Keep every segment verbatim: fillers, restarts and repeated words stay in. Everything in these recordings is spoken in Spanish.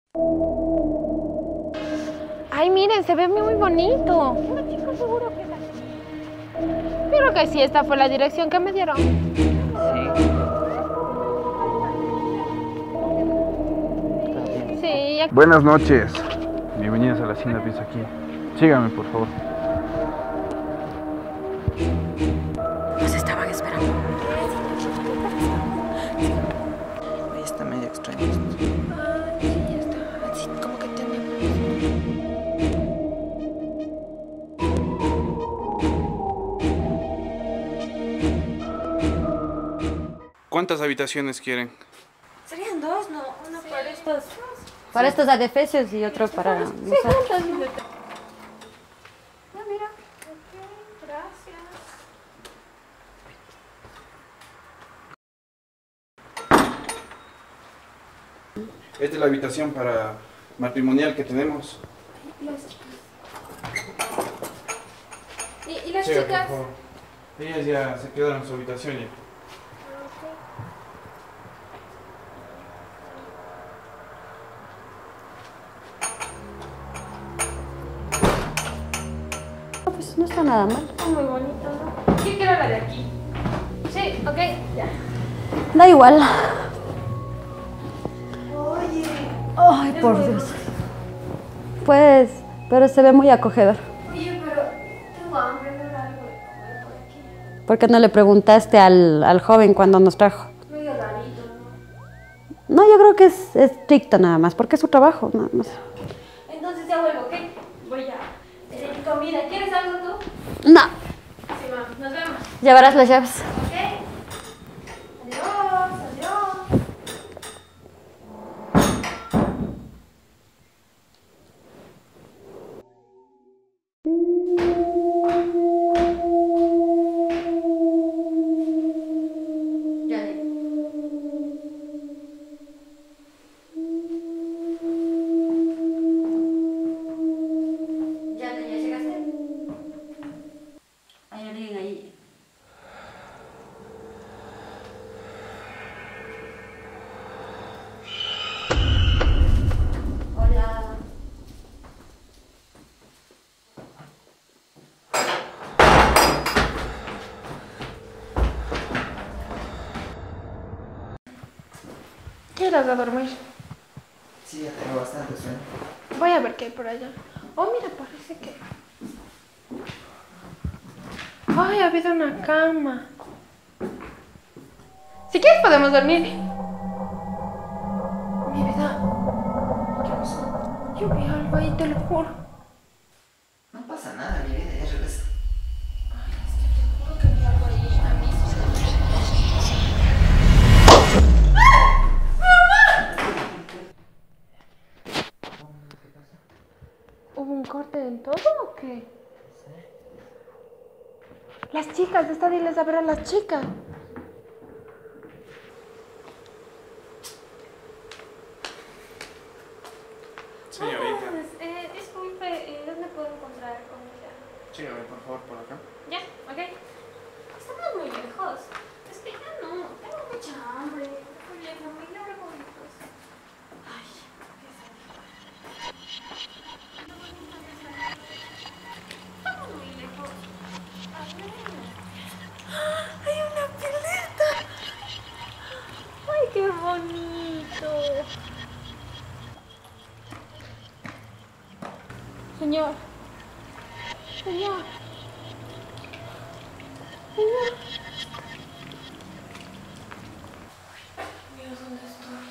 Ay, miren, se ve muy bonito. Una chica seguro que es aquí. Creo que sí, esta fue la dirección que me dieron. Sí. Sí, aquí. Buenas noches. Bienvenidos a la Hacienda Pienso Aquí. Síganme, por favor. Nos estaban esperando. Ahí está medio extraño esto. Ay, sí, está. Así como que tiene. ¿Cuántas habitaciones quieren? Serían dos, ¿no? Una para estos. Para estos adefesios y otro para. Sí, juntas. Ah, mira. Ok, gracias. Esta es la habitación para matrimonial que tenemos. ¿Y, y las Siga, chicas? por favor. Ellas ya se quedaron en su habitación ya. No, pues no está nada mal. Está muy bonito, ¿no? Yo quiero la de aquí. Sí, ok, ya. Da igual. Oye. Ay, por Dios. Pues, pero se ve muy acogedor. Oye, pero tengo hambre, me da algo de comer por aquí. ¿Por qué no le preguntaste al, al joven cuando nos trajo? Medio rarito, ¿no? No, yo creo que es estricto nada más, porque es su trabajo, nada más. Entonces ya vuelvo, ¿ok? Voy a tener mi comida. ¿Quieres algo tú? No, Sí, vamos, nos vemos. llevarás las llaves. ¿Ok? Adiós, adiós. ¿Ya, ya llegaste? Hay alguien ahí. Hola. ¿Quieres a dormir? Sí, ya tengo bastante sueño. Voy a ver qué hay por allá. Oh, mira, parece que... Ay, ha habido una cama. Si quieres podemos dormir. Mi vida. ¿Qué pasó? Yo vi algo ahí, te lo juro. No pasa nada, mi vida, ya regresa. Ay, es que te juro que vi algo ahí. A mí sí me... ¿Hubo un corte en todo o qué? Las chicas, está diles a ver a las chicas. Señorita. Ah, eh, disculpe, eh, ¿dónde puedo encontrar comida? Síganme, por favor, por acá. Ya, ok. Estamos muy lejos. Es que ya no, tengo mucha hambre. Oye, familia, favoritos. Ay, qué estamos muy lejos. A ver. ¡Ah! ¡Hay una pileta! ¡Ay, qué bonito! Señor. Señor. Señor. Dios, ¿dónde estoy?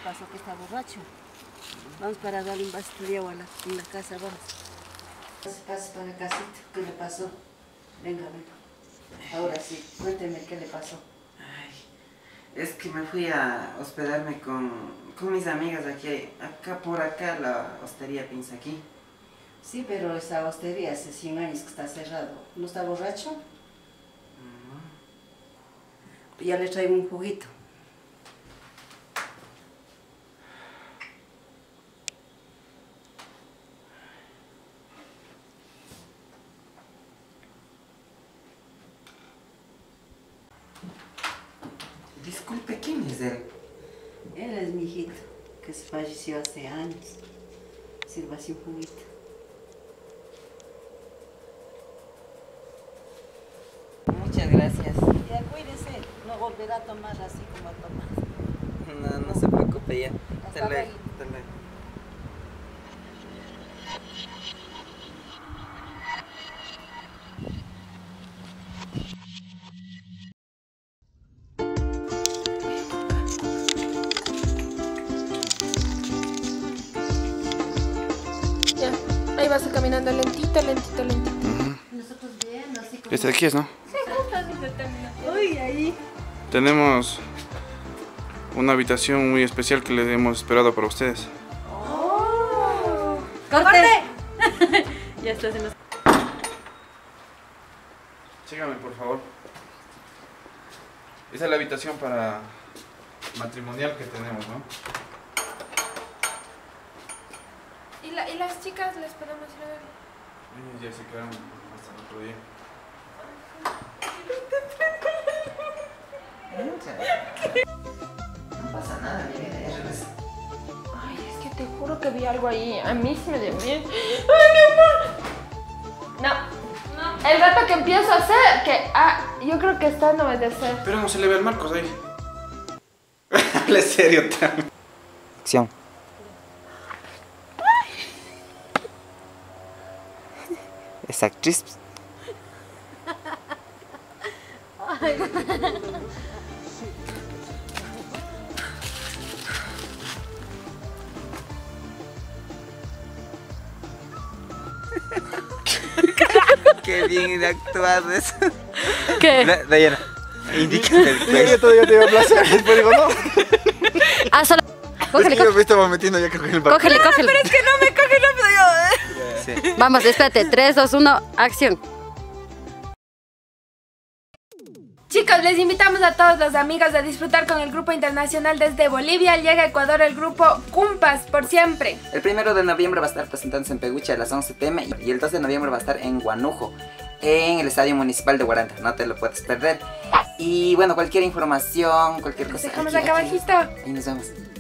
pasó que está borracho. Vamos para darle un vasito de agua a la, en la casa, vamos. Pase, pase para casita, ¿qué le pasó? Venga, venga. Ahora sí, cuénteme qué le pasó. Ay, es que me fui a hospedarme con, con mis amigas aquí, acá por acá, la hostería Pinzaquí. Sí, pero esa hostería hace cien años que está cerrado. ¿No está borracho? No. Ya le traigo un juguito. Disculpe, ¿quién es él? Él es mi hijito, que se falleció hace años. Sírvase un juguito. Muchas gracias. Ya cuídese, no volverá a tomar así como ha tomado. No, no se preocupe ya. Hasta Hasta luego. luego. Hasta luego. Ya, ahí vas caminando lentito, lentito, lentito. Nosotros viendo así como... Este de aquí es, ¿no? Sí, justo así se termina. Uy, ahí. Tenemos una habitación muy especial que les hemos esperado para ustedes. ¡Corte! Ya estás en los... Síganme, por favor. Esa es la habitación para matrimonial que tenemos, ¿no? ¿Y, la, ¿Y las chicas les podemos ir a ver? Ellos ya se quedaron hasta el otro día. No pasa nada, mi vida, ya regresa. Ay, es que te juro que vi algo ahí. A mí sí me dio miedo. ¡Ay, mi amor! No. No. El rato que empiezo a hacer, que... Ah, yo creo que esta no es de ser. Pero no se le ve el Marcos ahí. Hable serio también. Acción. Esa actriz. Qué bien actuado eso. ¿Qué? Da- Dayana, indícame el cuello. Yo todavía te iba a placer, después digo no. Ah, solo... Cógele, Es que yo cógele, me estaba metiendo ya creo que en el barco. cógele, cógele. Es que no me coge rápido yo. Sí. Vamos, espérate. tres, dos, uno, acción. Chicos, les invitamos a todos los amigos a disfrutar con el grupo internacional desde Bolivia. Llega a Ecuador el grupo Cumpas por siempre. El primero de noviembre va a estar presentándose en Peguche a las once pe eme y el dos de noviembre va a estar en Guanujo, en el Estadio Municipal de Guaranda. No te lo puedes perder. Y bueno, cualquier información, cualquier cosa. Dejamos aquí, acá aquí. abajito. Ahí nos vemos.